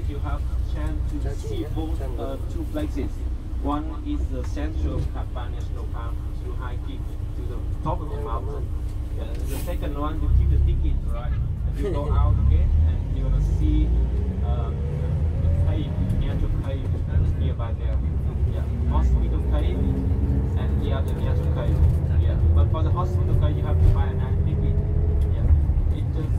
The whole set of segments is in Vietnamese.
you have chance to see both two places. One is the central Kapan National Park to hiking to the top of the mountain. The second one, you keep the ticket, right? And you go out again, and you're gonna see the cave, natural cave nearby there. Yeah, hospital cave and the other natural cave. Yeah, but for the hospital cave, you have to buy an ticket. Yeah, it just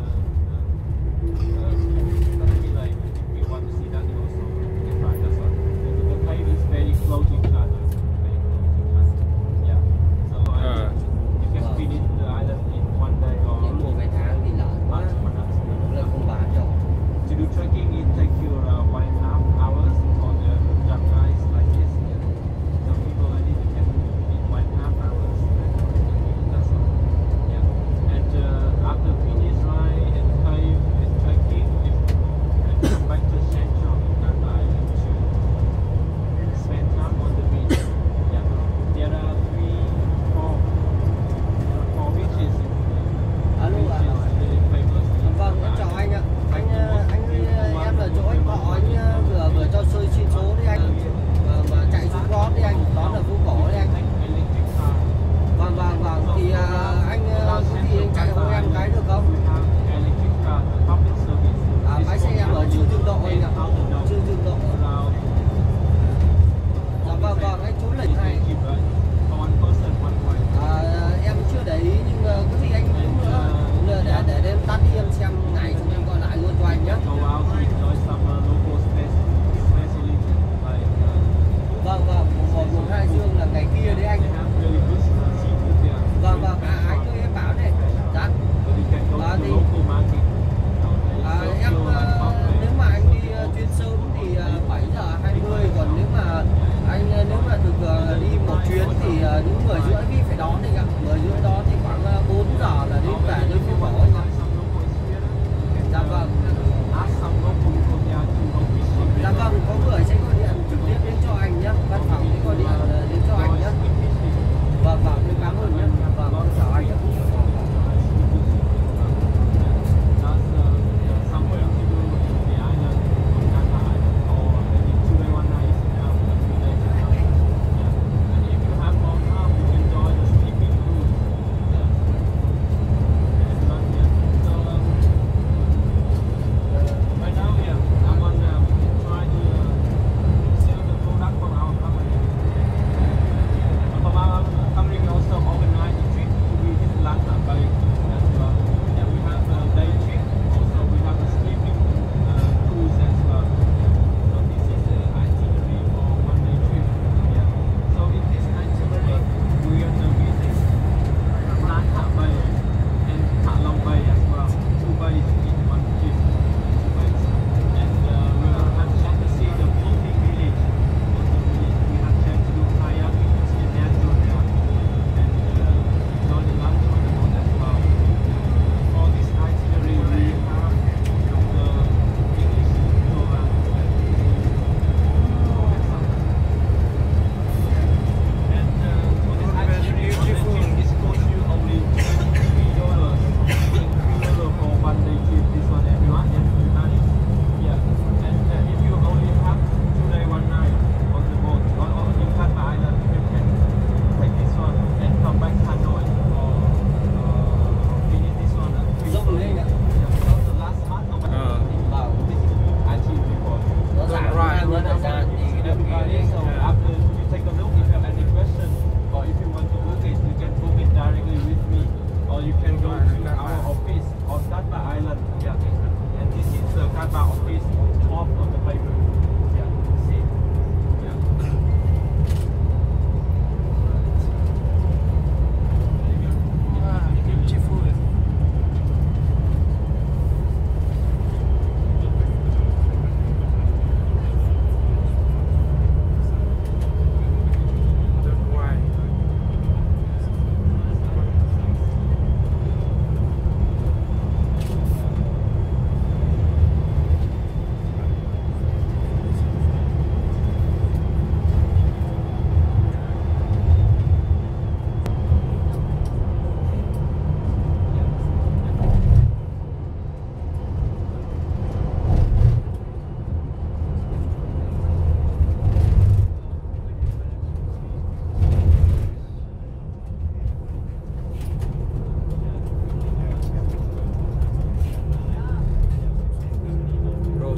gonna be like if you want to see that, you also can buy. That's all. The cave is very close to each other. Very close to each other. Yeah, so you can finish the island in one day or Đến mua vé tháng thì lỡ quá, nó lại không bán đâu. to do trekking in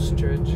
Baptist Church.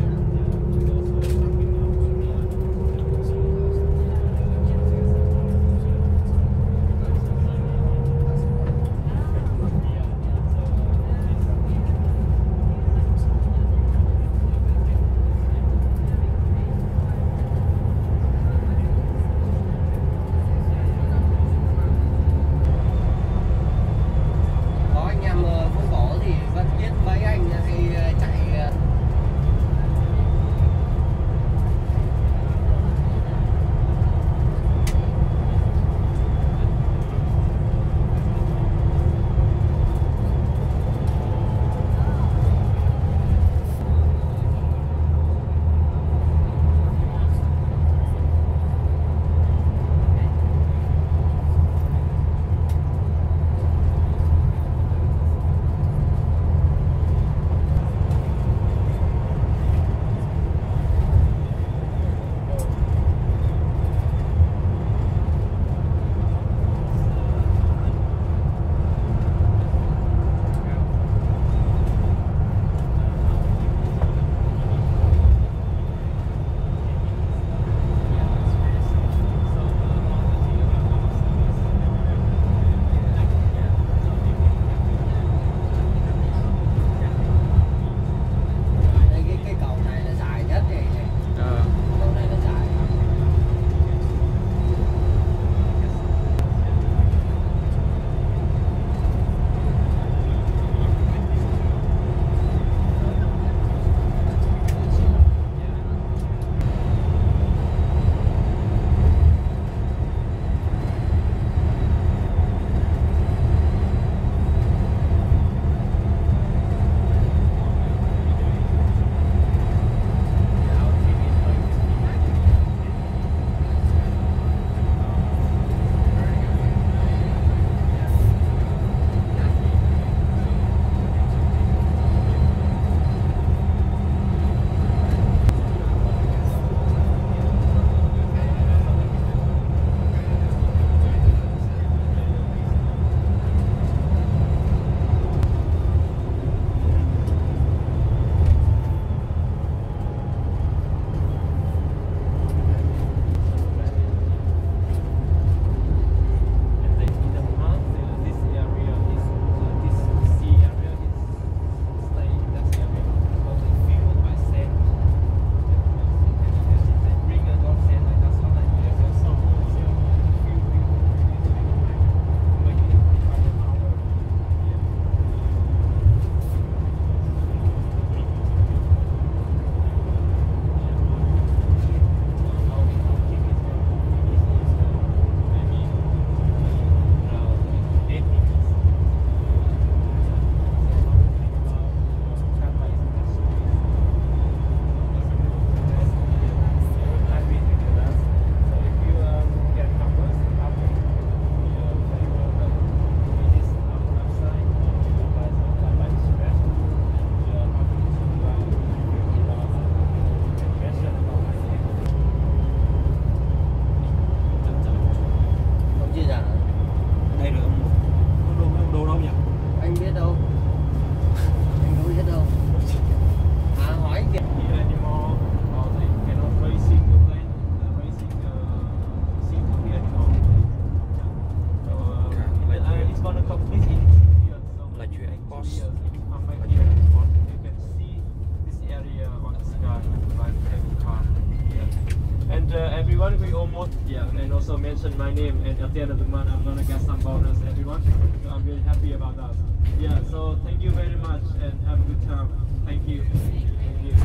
everyone, we almost, and also mention my name, and at the end of the month I'm gonna get some bonus, everyone. So I'm really happy about that. Yeah, so thank you very much and have a good time. Thank you. Thank you.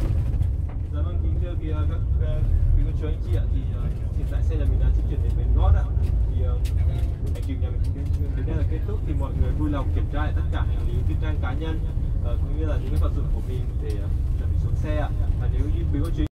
Dạ vâng, kính thưa các quý cô chú anh chị ạ, thì hiện tại sẽ là mình đang di chuyển đến bến gót ạ. Thì hành trình nhà mình đến đây là kết thúc, thì mọi người vui lòng kiểm tra lại tất cả hành lý, tư trang cá nhân cũng như là những cái vật dụng của mình để chuẩn bị xuống xe ạ. Và nếu như